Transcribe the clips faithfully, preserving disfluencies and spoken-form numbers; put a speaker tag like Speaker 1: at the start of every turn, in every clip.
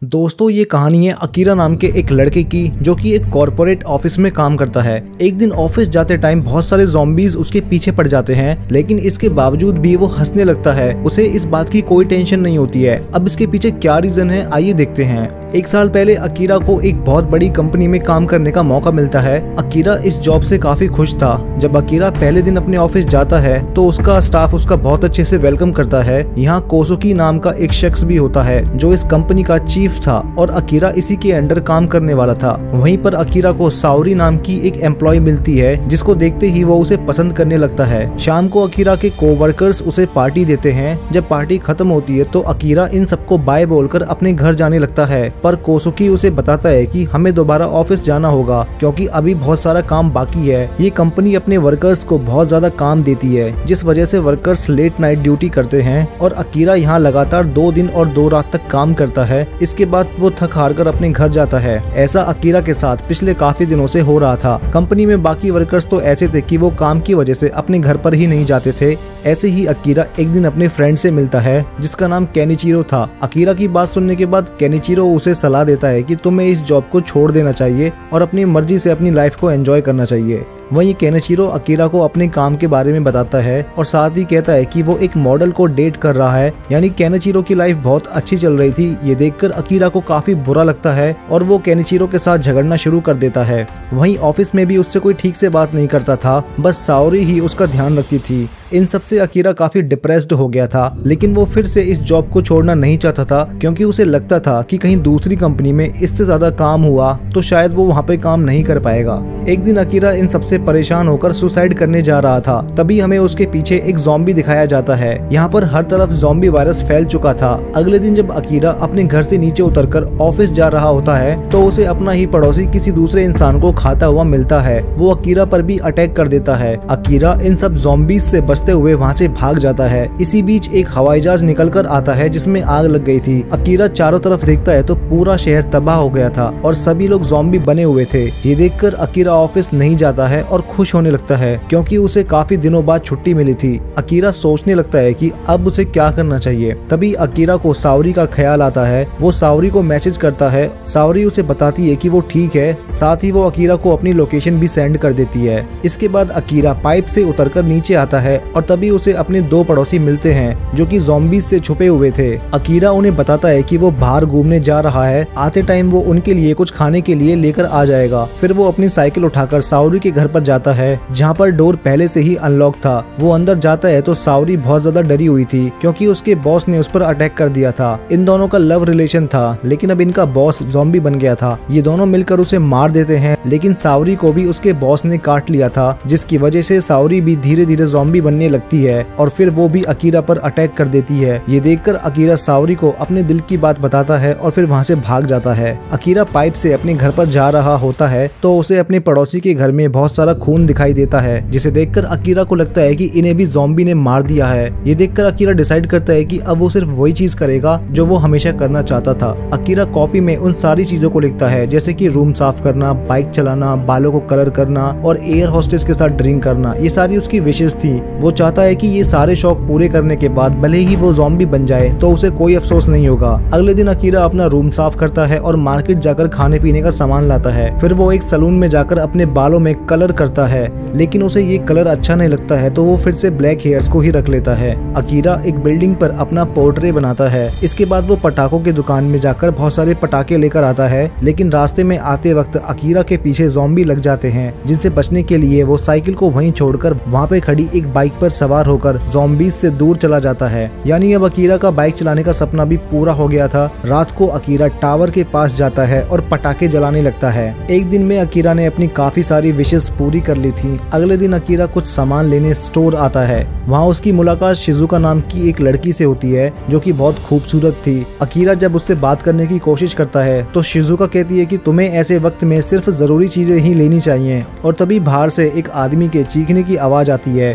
Speaker 1: दोस्तों ये कहानी है अकीरा नाम के एक लड़के की जो कि एक कॉर्पोरेट ऑफिस में काम करता है। एक दिन ऑफिस जाते टाइम बहुत सारे ज़ॉम्बीज उसके पीछे पड़ जाते हैं, लेकिन इसके बावजूद भी वो हंसने लगता है। उसे इस बात की कोई टेंशन नहीं होती है। अब इसके पीछे क्या रीजन है, आइए देखते हैं। एक साल पहले अकीरा को एक बहुत बड़ी कंपनी में काम करने का मौका मिलता है। अकीरा इस जॉब से काफी खुश था। जब अकीरा पहले दिन अपने ऑफिस जाता है तो उसका स्टाफ उसका बहुत अच्छे से वेलकम करता है। यहाँ कोसुकी नाम का एक शख्स भी होता है जो इस कंपनी का चीफ था और अकीरा इसी के अंडर काम करने वाला था। वहीं पर अकीरा को साओरी नाम की एक एम्प्लॉय मिलती है जिसको देखते ही वो उसे पसंद करने लगता है। शाम को अकीरा के कोवर्कर्स उसे पार्टी देते हैं। जब पार्टी खत्म होती है तो अकीरा इन सबको बाय बोलकर अपने घर जाने लगता है, पर कोसुकी उसे बताता है कि हमें दोबारा ऑफिस जाना होगा क्योंकि अभी बहुत सारा काम बाकी है। ये कंपनी अपने वर्कर्स को बहुत ज्यादा काम देती है जिस वजह से वर्कर्स लेट नाइट ड्यूटी करते हैं और अकीरा यहाँ लगातार दो दिन और दो रात तक काम करता है। इसके बाद वो थक हार कर अपने घर जाता है। ऐसा अकीरा के साथ पिछले काफी दिनों से हो रहा था। कंपनी में बाकी वर्कर्स तो ऐसे थे कि वो काम की वजह से अपने घर पर ही नहीं जाते थे। ऐसे ही अकीरा एक दिन अपने फ्रेंड से मिलता है जिसका नाम केनिचिरो था। अकीरा की बात सुनने के बाद केनिचिरो उसे सलाह देता है कि तुम्हें इस जॉब को छोड़ देना चाहिए और अपनी मर्जी से अपनी लाइफ को एंजॉय करना चाहिए। वहीं केनिचिरो अकीरा को अपने काम के बारे में बताता है और साथ ही कहता है कि वो एक मॉडल को डेट कर रहा है। यानी केनिचिरो की लाइफ बहुत अच्छी चल रही थी। ये देखकर अकीरा को काफी बुरा लगता है और वो केनिचिरो के साथ झगड़ना शुरू कर देता है। वहीं ऑफिस में भी उससे कोई ठीक से बात नहीं करता था, बस साओरी ही उसका ध्यान रखती थी। इन सब से अकीरा काफी डिप्रेस्ड हो गया था, लेकिन वो फिर से इस जॉब को छोड़ना नहीं चाहता था क्योंकि उसे लगता था कि कहीं दूसरी कंपनी में इससे ज्यादा काम हुआ तो शायद वो वहाँ पे काम नहीं कर पाएगा। एक दिन अकीरा इन सबसे परेशान होकर सुसाइड करने जा रहा था। तभी हमें उसके पीछे एक ज़ॉम्बी दिखाया जाता है। यहाँ पर हर तरफ ज़ॉम्बी वायरस फैल चुका था। अगले दिन जब अकीरा अपने घर से नीचे उतरकर ऑफिस जा रहा होता है तो उसे अपना ही पड़ोसी किसी दूसरे इंसान को खाता हुआ मिलता है। वो अकीरा पर भी अटैक कर देता है। अकीरा इन सब ज़ॉम्बीज से बचते हुए वहाँ से भाग जाता है। इसी बीच एक हवाई जहाज निकल कर आता है जिसमें आग लग गई थी। अकीरा चारों तरफ देखता है तो पूरा शहर तबाह हो गया था और सभी लोग ज़ॉम्बी बने हुए थे। ये देखकर अकीरा ऑफिस नहीं जाता है और खुश होने लगता है क्योंकि उसे काफी दिनों बाद छुट्टी मिली थी। अकीरा सोचने लगता है कि अब उसे क्या करना चाहिए। तभी अकीरा को साओरी का ख्याल आता है। वो साओरी को मैसेज करता है। साओरी उसे बताती है कि वो ठीक है, साथ ही वो अकीरा को अपनी लोकेशन भी सेंड कर देती है। इसके बाद अकीरा पाइप से उतरकर नीचे आता है और तभी उसे अपने दो पड़ोसी मिलते हैं जो कि ज़ॉम्बीज से छुपे हुए थे। अकीरा उन्हें बताता है कि वो बाहर घूमने जा रहा है, आते टाइम वो उनके लिए कुछ खाने के लिए लेकर आ जाएगा। फिर वो अपनी साइकिल उठाकर साओरी के घर पर जाता है जहाँ पर डोर पहले से ही अनलॉक था। वो अंदर जाता है तो साओरी बहुत ज्यादा डरी हुई थी क्योंकि उसके बॉस ने उस पर अटैक कर दिया था। इन दोनों का लव रिलेशन था, लेकिन अब इनका बॉस ज़ॉम्बी बन गया था। ये दोनों मिलकर उसे मार देते हैं, लेकिन साओरी को भी उसके बॉस ने काट लिया था, जिसकी वजह से साओरी भी धीरे धीरे ज़ॉम्बी बनने लगती है और फिर वो भी अकीरा पर अटैक कर देती है। ये देखकर अकीरा साओरी को अपने दिल की बात बताता है और फिर वहाँ से भाग जाता है। अकीरा पाइप से अपने घर पर जा रहा होता है तो उसे अपने पड़ोसी के घर में बहुत सारा खून दिखाई देता है, जिसे देखकर अकीरा को लगता है कि इन्हें भी ज़ॉम्बी ने मार दिया है। ये देखकर अकीरा डिसाइड करता है कि अब वो सिर्फ वही चीज करेगा जो वो हमेशा करना चाहता था। अकीरा कॉपी में उन सारी चीजों को लिखता है जैसे कि रूम साफ करना, बाइक चलाना, बालों को कलर करना और एयर होस्टेस के साथ ड्रिंक करना। ये सारी उसकी विशेष थी। वो चाहता है कि ये सारे शौक पूरे करने के बाद भले ही वो ज़ॉम्बी बन जाए तो उसे कोई अफसोस नहीं होगा। अगले दिन अकीरा अपना रूम साफ करता है और मार्केट जाकर खाने पीने का सामान लाता है। फिर वो एक सलून में जाकर अपने बालों में कलर करता है, लेकिन उसे ये कलर अच्छा नहीं लगता है तो वो फिर से ब्लैक हेयर्स को ही रख लेता है। अकीरा एक बिल्डिंग पर अपना पोर्ट्रेट बनाता है। इसके बाद वो पटाखों की दुकान में जाकर बहुत सारे पटाखे लेकर आता है, लेकिन रास्ते में आते वक्त अकीरा के पीछे ज़ॉम्बी लग जाते हैं, जिनसे बचने के लिए वो साइकिल को वहीं छोड़कर वहाँ पे खड़ी एक बाइक पर सवार होकर ज़ॉम्बीज से दूर चला जाता है। यानी अब अकीरा का बाइक चलाने का सपना भी पूरा हो गया था। रात को अकीरा टावर के पास जाता है और पटाखे जलाने लगता है। एक दिन में अकीरा ने अपनी काफी सारी विशेष पूरी कर ली थी। अगले दिन अकीरा कुछ सामान लेने स्टोर आता है। वहाँ उसकी मुलाकात शिजुका नाम की एक लड़की से होती है जो कि बहुत खूबसूरत थी। अकीरा जब उससे बात करने की कोशिश करता है तो शिजुका कहती है कि तुम्हें ऐसे वक्त में सिर्फ जरूरी चीजें ही लेनी चाहिए। और तभी बाहर से एक आदमी के चीखने की आवाज आती है जिसे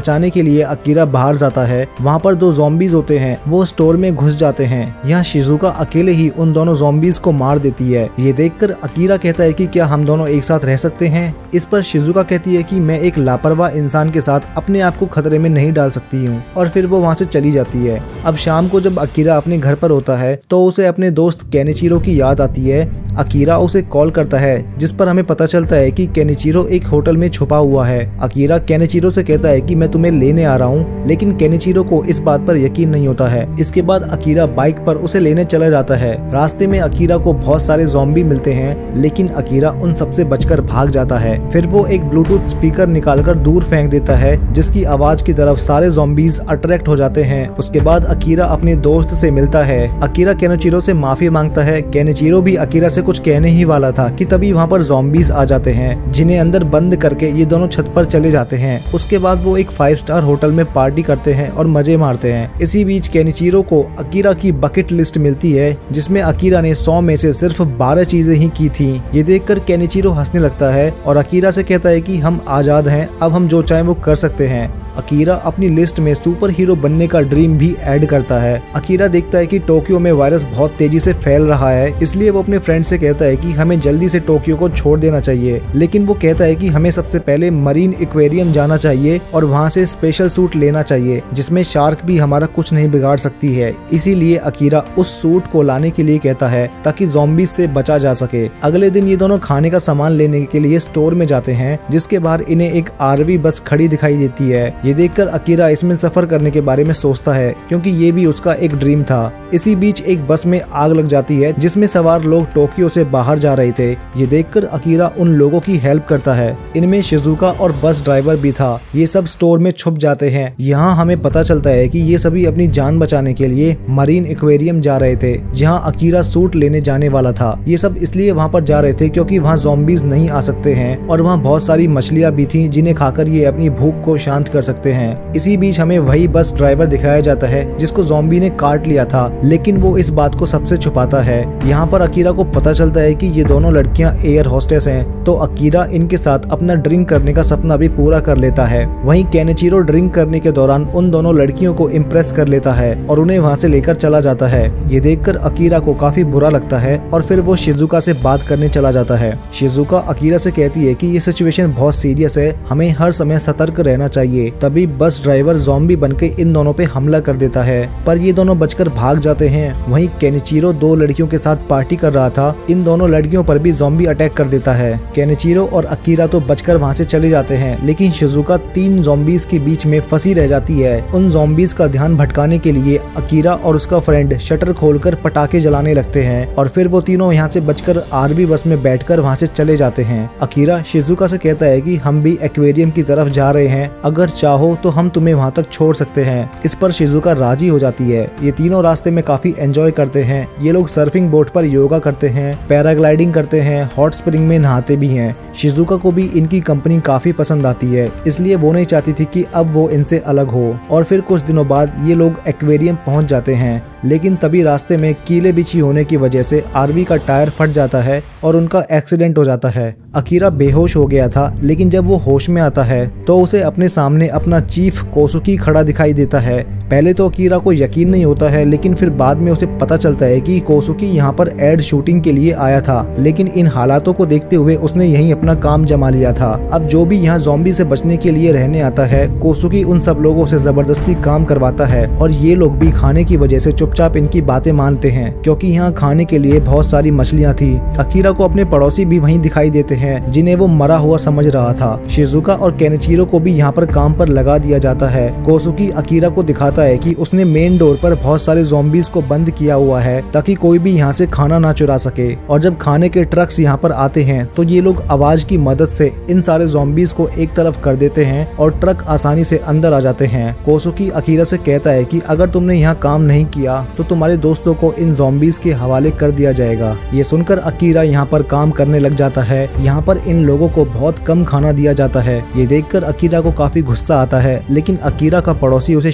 Speaker 1: बचाने के लिए अकीरा बाहर जाता है। वहाँ पर दो ज़ॉम्बीज होते हैं, वो स्टोर में घुस जाते हैं। यहाँ शिजुका अकेले ही उन दोनों ज़ॉम्बीज को मार देती है। ये देखकर अकीरा कहता है कि क्या हम दोनों एक साथ रह सकते हैं। इस पर शिजुका कहती है कि मैं एक लापरवाह इंसान के साथ अपने आप को खतरे में नहीं डाल सकती हूँ, और फिर वो वहाँ से चली जाती है। अब शाम को जब अकीरा अपने घर पर होता है तो उसे अपने दोस्त केनिचिरो की याद आती है। अकीरा उसे कॉल करता है, जिस पर हमें पता चलता है कि केनिचिरो एक होटल में छुपा हुआ है। अकीरा केनिचिरो से कहता है कि मैं तुम्हें लेने आ रहा हूँ, लेकिन केनिचिरो को इस बात पर यकीन नहीं होता है। इसके बाद अकीरा बाइक पर उसे लेने चला जाता है। रास्ते में अकीरा को बहुत सारे ज़ॉम्बी मिलते हैं, लेकिन अकीरा उन सबसे बचकर भाग जाता है। फिर वो एक ब्लूटूथ स्पीकर निकालकर दूर फेंक देता है, जिसकी आवाज की तरफ सारे ज़ॉम्बीज अट्रैक्ट हो जाते हैं। उसके बाद अकीरा अपने दोस्त से मिलता है। अकीरा केनिचिरो से माफी मांगता है। केनिचिरो भी अकीरा से कुछ कहने ही वाला था कि तभी वहाँ पर ज़ॉम्बीज आ जाते हैं, जिन्हें अंदर बंद करके ये दोनों छत पर चले जाते हैं। उसके बाद वो एक फाइव स्टार होटल में पार्टी करते हैं और मजे मारते हैं। इसी बीच केनिचिरो को अकीरा की बकेट लिस्ट मिलती है, जिसमें अकीरा ने सौ में से सिर्फ बारह चीजें ही की थी। ये देखकर केनिचिरो हंसने लगता है और अकीरा से कहता है कि हम आजाद हैं, अब हम जो चाहें वो कर सकते हैं। अकीरा अपनी लिस्ट में सुपर हीरो बनने का ड्रीम भी ऐड करता है। अकीरा देखता है कि टोक्यो में वायरस बहुत तेजी से फैल रहा है, इसलिए वो अपने फ्रेंड से कहता है कि हमें जल्दी से टोक्यो को छोड़ देना चाहिए। लेकिन वो कहता है कि हमें सबसे पहले मरीन एक्वेरियम जाना चाहिए और वहाँ से स्पेशल सूट लेना चाहिए, जिसमें शार्क भी हमारा कुछ नहीं बिगाड़ सकती है। इसीलिए अकीरा उस सूट को लाने के लिए कहता है ताकि ज़ॉम्बीज से बचा जा सके। अगले दिन ये दोनों खाने का सामान लेने के लिए स्टोर में जाते हैं, जिसके बाहर इन्हें एक आरवी बस खड़ी दिखाई देती है। ये देखकर अकीरा इसमें सफर करने के बारे में सोचता है, क्योंकि ये भी उसका एक ड्रीम था। इसी बीच एक बस में आग लग जाती है, जिसमें सवार लोग टोक्यो से बाहर जा रहे थे। ये देखकर अकीरा उन लोगों की हेल्प करता है। इनमें शिजुका और बस ड्राइवर भी था। ये सब स्टोर में छुप जाते हैं। यहाँ हमें पता चलता है कि ये सभी अपनी जान बचाने के लिए मरीन एक्वेरियम जा रहे थे, जहाँ अकीरा सूट लेने जाने वाला था। ये सब इसलिए वहाँ पर जा रहे थे क्योंकि वहाँ ज़ॉम्बीज नहीं आ सकते हैं, और वहाँ बहुत सारी मछलियाँ भी थी जिन्हें खाकर ये अपनी भूख को शांत कर सकते हैं। इसी बीच हमें वही बस ड्राइवर दिखाया जाता है जिसको ज़ॉम्बी ने काट लिया था, लेकिन वो इस बात को सबसे छुपाता है। यहाँ पर अकीरा को पता चलता है कि ये दोनों लड़कियां एयर होस्टेस हैं, तो अकीरा इनके साथ अपना ड्रिंक करने का सपना भी पूरा कर लेता है। वहीं केनिचिरो ड्रिंक करने के दौरान उन दोनों लड़कियों को इम्प्रेस कर लेता है और उन्हें वहाँ से लेकर चला जाता है। ये देखकर अकीरा को काफी बुरा लगता है और फिर वो शिजुका से बात करने चला जाता है। शिजुका अकीरा से कहती है कि ये सिचुएशन बहुत सीरियस है, हमें हर समय सतर्क रहना चाहिए। तभी बस ड्राइवर ज़ॉम्बी बनके इन दोनों पे हमला कर देता है, पर ये दोनों बचकर भाग जाते हैं। वहीं केनिचिरो दो लड़कियों के साथ पार्टी कर रहा था, इन दोनों लड़कियों पर भी ज़ॉम्बी अटैक कर देता है। केनिचिरो और अकीरा तो बचकर वहाँ से चले जाते हैं, लेकिन शिजुका तीन ज़ॉम्बीज के बीच में फंसी रह जाती है। उन ज़ॉम्बीज का ध्यान भटकाने के लिए अकीरा और उसका फ्रेंड शटर खोलकर पटाखे जलाने लगते हैं, और फिर वो तीनों यहाँ से बचकर आरवी बस में बैठकर वहाँ से चले जाते हैं। अकीरा शिजुका से कहता है कि हम भी एक्वेरियम की तरफ जा रहे हैं, अगर चाहो तो हम तुम्हें वहाँ तक छोड़ सकते हैं। इस पर शिजुका राजी हो जाती है। ये तीनों रास्ते में काफी एंजॉय करते हैं। ये लोग सर्फिंग बोट पर योगा करते हैं, पैराग्लाइडिंग करते हैं, हॉट स्प्रिंग में नहाते भी हैं। शिजुका को भी इनकी कंपनी काफी पसंद आती है, इसलिए वो नहीं चाहती थी कि अब वो इनसे अलग हो। और फिर कुछ दिनों बाद ये लोग एक्वेरियम पहुंच जाते हैं, लेकिन तभी रास्ते में कीले बिछी होने की वजह से आरवी का टायर फट जाता है और उनका एक्सीडेंट हो जाता है। अकीरा बेहोश हो गया था, लेकिन जब वो होश में आता है तो उसे अपने सामने अपना चीफ कोसुकी खड़ा दिखाई देता है। पहले तो अकीरा को यकीन नहीं होता है, लेकिन फिर बाद में उसे पता चलता है कि कोसुकी यहाँ पर एड शूटिंग के लिए आया था, लेकिन इन हालातों को देखते हुए उसने यहीं अपना काम जमा लिया था। अब जो भी यहाँ ज़ॉम्बी से बचने के लिए रहने आता है, कोसुकी उन सब लोगों से जबरदस्ती काम करवाता है, और ये लोग भी खाने की वजह से चुपचाप इनकी बातें मानते हैं, क्योंकि यहाँ खाने के लिए बहुत सारी मछलियाँ थी। अकीरा को अपने पड़ोसी भी वहीं दिखाई देते हैं, जिन्हें वो मरा हुआ समझ रहा था। शिजुका और केनिचिरो को भी यहाँ पर काम पर लगा दिया जाता है। कोसुकी अकीरा को दिखाता है कि उसने मेन डोर पर बहुत सारे ज़ॉम्बीज को बंद किया हुआ है, ताकि कोई भी यहाँ से खाना ना चुरा सके। और जब खाने के ट्रक्स यहाँ पर आते हैं तो ये लोग आवाज की मदद से इन सारे ज़ॉम्बीज को एक तरफ कर देते हैं और ट्रक आसानी से अंदर आ जाते हैं। कोसुकी अकीरा से कहता है कि अगर तुमने यहाँ काम नहीं किया तो तुम्हारे दोस्तों को इन ज़ॉम्बीज के हवाले कर दिया जाएगा। ये सुनकर अकीरा यहाँ पर काम करने लग जाता है। यहाँ पर इन लोगों को बहुत कम खाना दिया जाता है। ये देखकर अकीरा को काफी गुस्सा आता है, लेकिन अकीरा का पड़ोसी उसे शांत कर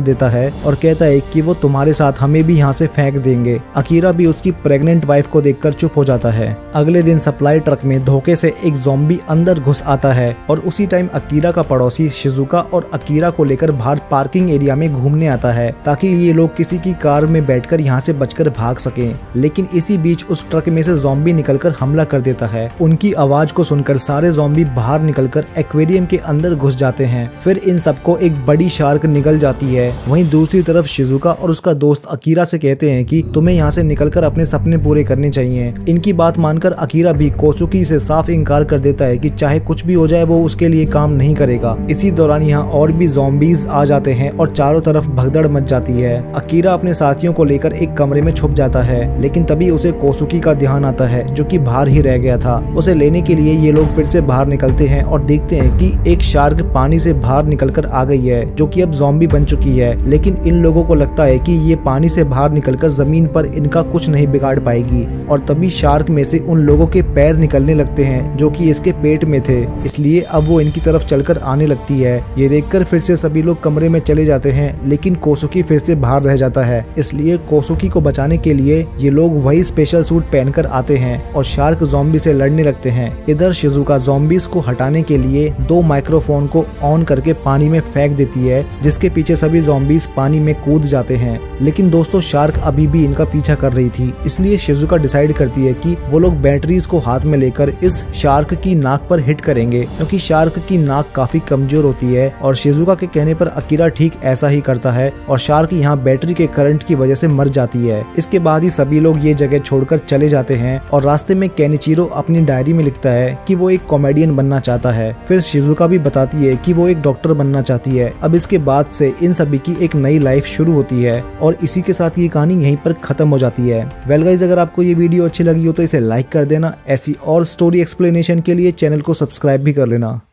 Speaker 1: देता है और कहता है कि वो तुम्हारे साथ हमें भी यहाँ से फेंक देंगे। अकीरा भी उसकी प्रेग्नेंट वाइफ को देखकर चुप हो जाता है। अगले दिन सप्लाई ट्रक में धोखे से एक ज़ॉम्बी अंदर घुस आता है और उसी टाइम अकीरा का पड़ोसी शिजुका और अकीरा को लेकर बाहर पार्किंग एरिया में घूमने आता है ताकि ये लोग किसी की कार में बैठकर यहाँ से बचकर भाग सकें। लेकिन इसी बीच उस ट्रक में से ज़ॉम्बी निकलकर हमला कर देता है। उनकी आवाज को सुनकर सारे ज़ॉम्बी बाहर निकलकर एक्वेरियम के अंदर घुस जाते हैं। फिर इन सबको एक बड़ी शार्क निगल जाती है। वहीं दूसरी तरफ शिजुका और उसका दोस्त अकीरा से कहते हैं कि तुम्हें यहाँ से निकलकर अपने सपने पूरे करने चाहिए। इनकी बात मानकर अकीरा भी कोसुकी से साफ इनकार कर देता है कि चाहे कुछ भी हो जाए वो उसके लिए काम नहीं करेगा। इसी दौरान यहाँ और भी ज़ॉम्बीज आ जाते हैं और चारों तरफ भगदड़ मच जाती है। अकीरा अपने साथियों को लेकर एक कमरे में छुप जाता है, लेकिन तभी उसे कोसुकी का ध्यान आता है जो कि बाहर ही रह गया था। उसे लेने के लिए ये लोग फिर से बाहर निकलते हैं और देखते हैं कि एक शार्क पानी से बाहर निकलकर आ गई है जो कि अब ज़ॉम्बी बन चुकी है। लेकिन इन लोगों को लगता है कि ये पानी से बाहर निकलकर जमीन पर इनका कुछ नहीं बिगाड़ पाएगी और तभी शार्क में से उन लोगों के पैर निकलने लगते हैं जो कि इसके पेट में थे, इसलिए अब वो इनकी तरफ चलकर आने लगती है। ये देखकर फिर से सभी लोग कमरे में चले जाते हैं, लेकिन कोसुकी फिर से बाहर रह जाता है। इसलिए कोसुकी को बचाने के लिए ये लोग वही स्पेशल सूट पहनकर आते हैं और शार्क ज़ॉम्बी से लड़ने लगते हैं। इधर शिजुका ज़ॉम्बीज को हटाने के लिए दो माइक्रोफोन को ऑन करके पानी में फेंक देती है, जिसके पीछे सभी ज़ॉम्बीज पानी में कूद जाते हैं। लेकिन दोस्तों शार्क अभी भी इनका पीछा कर रही थी, इसलिए शिजुका डिसाइड करती है कि वो लोग बैटरीज को हाथ में लेकर इस शार्क की नाक पर हिट करेंगे, क्योंकि शार्क की नाक काफी कमजोर होती है। और शिजुका के कहने पर अकीरा ठीक ऐसा ही करता है और शार्क यहाँ बैटरी के करंट की वजह से मर जाती है। इसके बाद ही सभी लोग ये जगह छोड़कर चले जाते हैं और रास्ते में केनिचिरो अपनी डायरी में लिखता है कि वो एक कॉमेडियन बनना चाहता है। फिर शिजुका भी बताती है कि वो एक डॉक्टर बनना चाहती है। अब इसके बाद से इन सभी की एक नई लाइफ शुरू होती है और इसी के साथ ये कहानी यहीं पर खत्म हो जाती है। वेल गाइस, अगर आपको ये वीडियो अच्छी लगी हो तो इसे लाइक कर देना। ऐसी और स्टोरी एक्सप्लेनेशन के लिए चैनल को सब्सक्राइब भी कर लेना।